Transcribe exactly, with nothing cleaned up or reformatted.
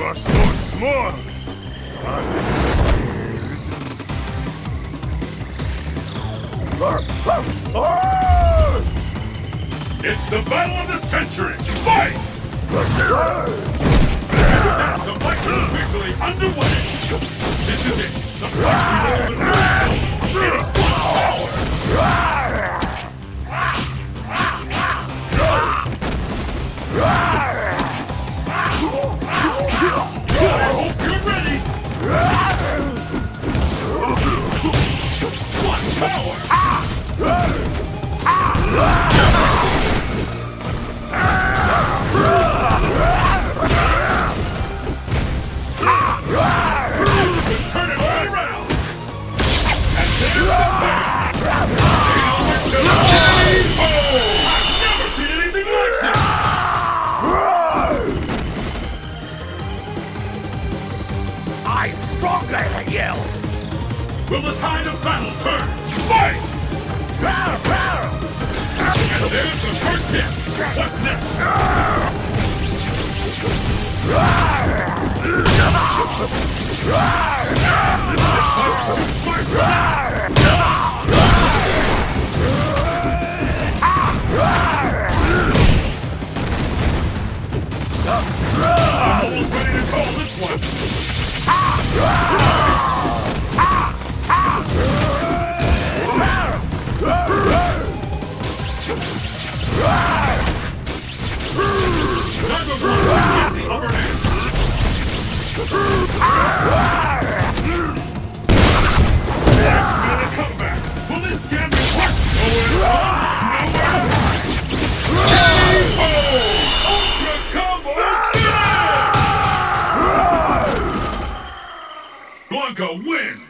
are so small. I'm scared. It's the battle of the century! Fight! The fight is officially underway! This is it! The fight between the getting full power! I hope you're ready! What power! Turn it all around! And there's the fight! Oh! I've never seen anything like this! I'm stronger than you! Will the tide of battle turn? Fight! And there's the first hit! What's next? I'm almost ready to call this one! Time to run and get the upper hand! Next minute comeback! Will this gambling work? Nowhere on, nowhere else! K O! Ultra Combo Finish! Blanka wins!